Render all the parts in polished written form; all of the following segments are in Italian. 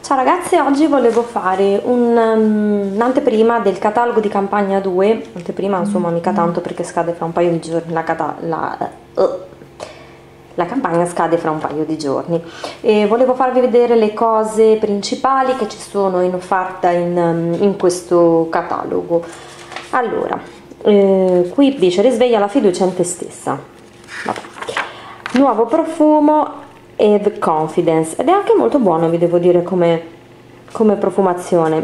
Ciao ragazzi, oggi volevo fare un'anteprima del catalogo di campagna 2, anteprima insomma mica tanto perché scade fra un paio di giorni, la campagna scade fra un paio di giorni e volevo farvi vedere le cose principali che ci sono in offerta in questo catalogo. Allora, qui dice risveglia la fiducia in te stessa. Vabbè. Nuovo profumo Eve Confidence, ed è anche molto buono, vi devo dire, come profumazione.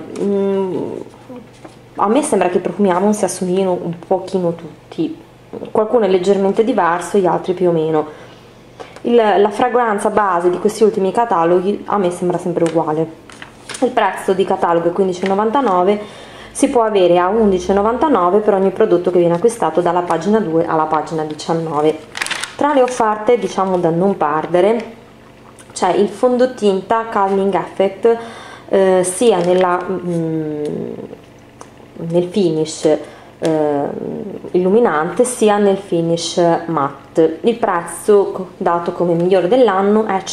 A me sembra che i profumi Avon si assomiglino un pochino tutti, qualcuno è leggermente diverso, gli altri più o meno. La fragranza base di questi ultimi cataloghi a me sembra sempre uguale. Il prezzo di catalogo è 15,99, si può avere a 11,99 per ogni prodotto che viene acquistato dalla pagina 2 alla pagina 19. Tra le offerte, diciamo da non perdere, c'è il fondotinta Calming Effect, sia nel finish illuminante sia nel finish matte. Il prezzo dato come migliore dell'anno è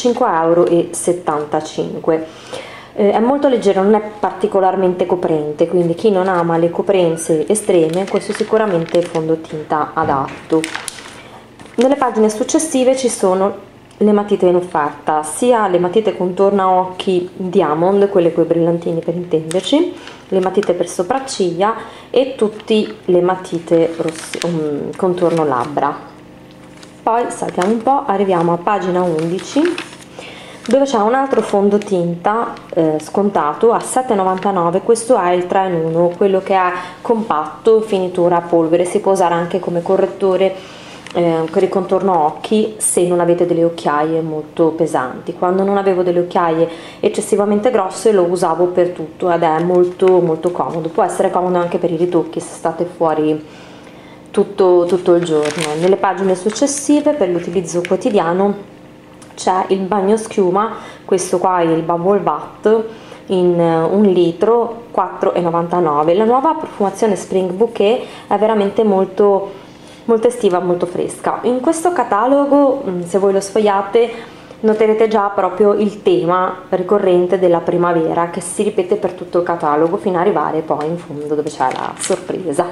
5,75 €. È molto leggero, non è particolarmente coprente, quindi chi non ama le coprenze estreme, questo sicuramente è il fondotinta adatto. Nelle pagine successive ci sono le matite in offerta, sia le matite contorno occhi Diamond, quelle con i brillantini per intenderci, le matite per sopracciglia e tutte le matite contorno labbra. Poi saltiamo un po', arriviamo a pagina 11 dove c'è un altro fondotinta scontato a 7,99 €. Questo è il 3 in 1, quello che è compatto, finitura a polvere, si può usare anche come correttore per il contorno occhi se non avete delle occhiaie molto pesanti. Quando non avevo delle occhiaie eccessivamente grosse lo usavo per tutto ed è molto molto comodo. Può essere comodo anche per i ritocchi se state fuori tutto il giorno. Nelle pagine successive per l'utilizzo quotidiano c'è il bagno schiuma, questo qua è il Bubble Bath in 1 litro, 4,99 €. La nuova profumazione Spring Bouquet è veramente molto estiva, molto fresca. In questo catalogo, se voi lo sfogliate, noterete già proprio il tema ricorrente della primavera che si ripete per tutto il catalogo fino ad arrivare poi in fondo dove c'è la sorpresa.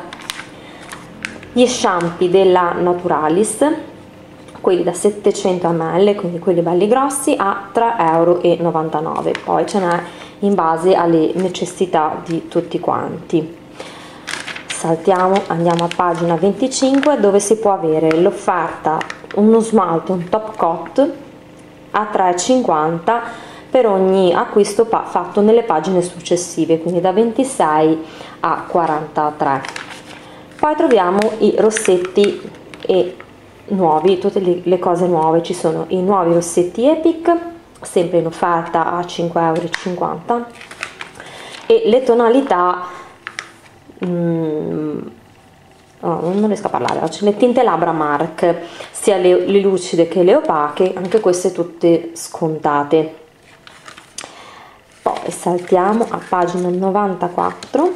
Gli shampoo della Naturalis, quelli da 700 ml, quindi quelli belli grossi, a 3,99 €. Poi ce n'è in base alle necessità di tutti quanti. Saltiamo, andiamo a pagina 25 dove si può avere l'offerta uno smalto, un top coat a 3,50 € per ogni acquisto fatto nelle pagine successive, quindi da 26 a 43. Poi troviamo i rossetti e nuovi, tutte le cose nuove. Ci sono i nuovi rossetti Epic, sempre in offerta a 5,50 € e le tonalità non riesco a parlare oggi, le tinte labbra MARC, sia le lucide che le opache, anche queste tutte scontate. Poi saltiamo a pagina 94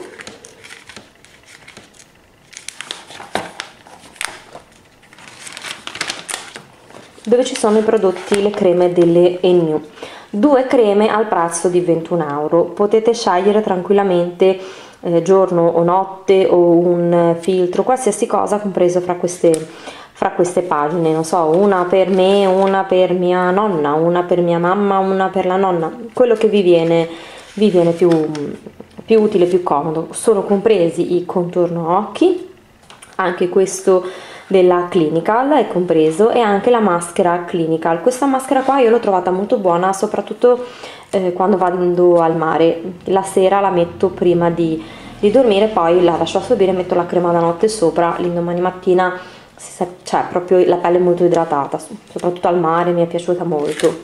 dove ci sono i prodotti, le creme delle New. 2 creme al prezzo di 21 €. Potete scegliere tranquillamente giorno o notte o un filtro, qualsiasi cosa compreso fra queste pagine, non so, una per me, una per mia nonna, una per mia mamma, una per la nonna, quello che vi viene più utile, più comodo. Sono compresi i contorno occhi, anche questo della Clinical è compreso, e anche la maschera Clinical. Questa maschera qua io l'ho trovata molto buona, soprattutto quando vado al mare. La sera la metto prima di dormire, poi la lascio assorbire, metto la crema da notte sopra, l'indomani mattina c'è proprio la pelle molto idratata, soprattutto al mare mi è piaciuta molto.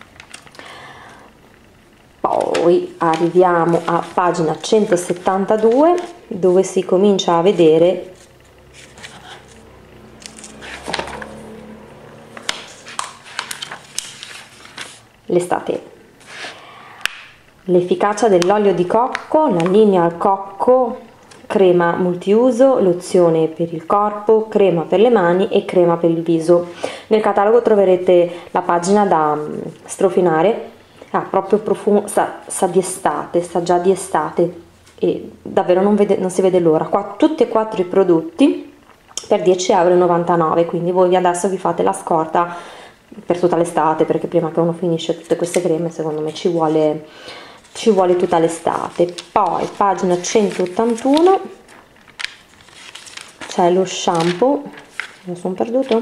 Poi arriviamo a pagina 172 dove si comincia a vedere l'estate. L'efficacia dell'olio di cocco, la linea al cocco, crema multiuso, lozione per il corpo, crema per le mani e crema per il viso. Nel catalogo troverete la pagina da strofinare ha proprio profumo, sa di estate, sa già di estate, e davvero non si vede l'ora. Qua tutti e 4 i prodotti per 10,99 €, quindi voi adesso vi fate la scorta per tutta l'estate, perché prima che uno finisce tutte queste creme secondo me ci vuole tutta l'estate. Poi pagina 181 c'è lo shampoo, lo sono perduto,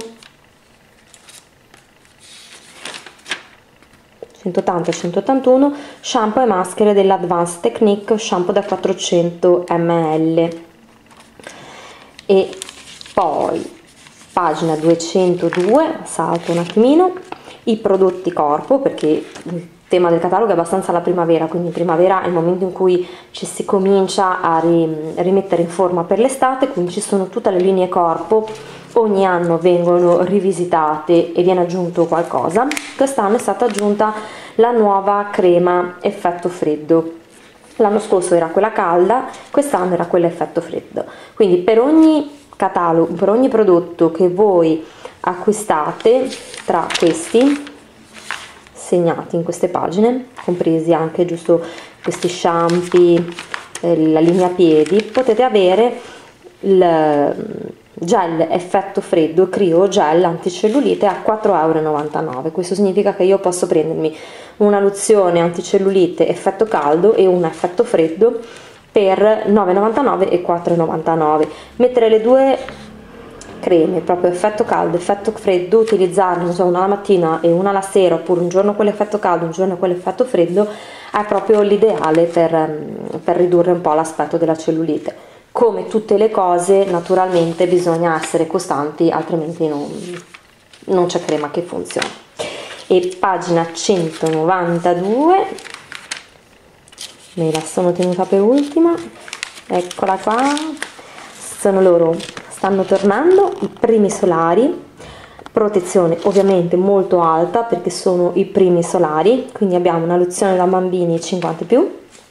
180-181, shampoo e maschere dell'Advanced Technique, shampoo da 400 ml. E poi pagina 202, salto un attimino, i prodotti corpo, perché il tema del catalogo è abbastanza la primavera, quindi in primavera è il momento in cui ci si comincia a rimettere in forma per l'estate, quindi ci sono tutte le linee corpo, ogni anno vengono rivisitate e viene aggiunto qualcosa. Quest'anno è stata aggiunta la nuova crema effetto freddo. L'anno scorso era quella calda, quest'anno era quella effetto freddo. Quindi per ogni catalogo, per ogni prodotto che voi acquistate, tra questi segnati in queste pagine, compresi anche giusto questi shampoo, la linea piedi, potete avere il gel effetto freddo Cryo Gel anticellulite a 4,99 €. Questo significa che io posso prendermi una lozione anticellulite effetto caldo e una effetto freddo per 9,99 € e 4,99 €. Mettere le due creme, proprio effetto caldo, effetto freddo, utilizzarle, non so, una la mattina e una la sera, oppure un giorno quell'effetto caldo, un giorno quell'effetto freddo, è proprio l'ideale per ridurre un po' l'aspetto della cellulite. Come tutte le cose, naturalmente bisogna essere costanti, altrimenti non c'è crema che funziona. E pagina 192, me la sono tenuta per ultima, eccola qua, sono loro, stanno tornando i primi solari, protezione ovviamente molto alta perché sono i primi solari, quindi abbiamo una lozione da bambini 50+,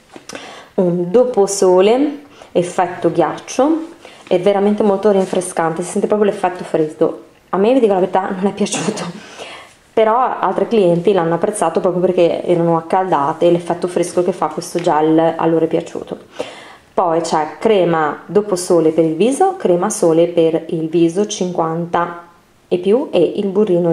un doposole effetto ghiaccio, è veramente molto rinfrescante, si sente proprio l'effetto freddo. A me, vi dico la verità, non è piaciuto, però altri clienti l'hanno apprezzato proprio perché erano accaldate e l'effetto fresco che fa questo gel a loro è piaciuto. Poi c'è crema doposole per il viso, crema sole per il viso 50 e più e il burrino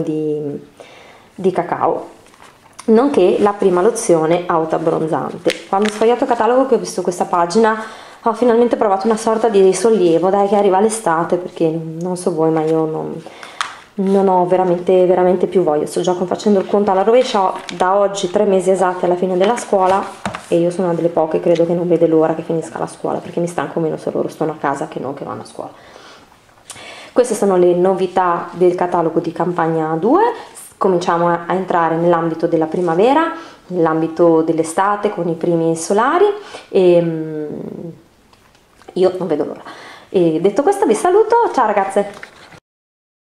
di cacao, nonché la prima lozione autoabbronzante. Quando ho sfogliato il catalogo, che ho visto questa pagina, ho finalmente provato una sorta di sollievo, dai che arriva l'estate, perché non so voi ma io non ho veramente più voglia. Sto già facendo il conto alla rovescia, ho da oggi 3 mesi esatti alla fine della scuola e io sono una delle poche, credo, che non vede l'ora che finisca la scuola, perché mi stanco meno se loro stanno a casa che non che vanno a scuola. Queste sono le novità del catalogo di campagna 2. Cominciamo a entrare nell'ambito della primavera, nell'ambito dell'estate con i primi solari e io non vedo l'ora. E detto questo vi saluto, ciao ragazze!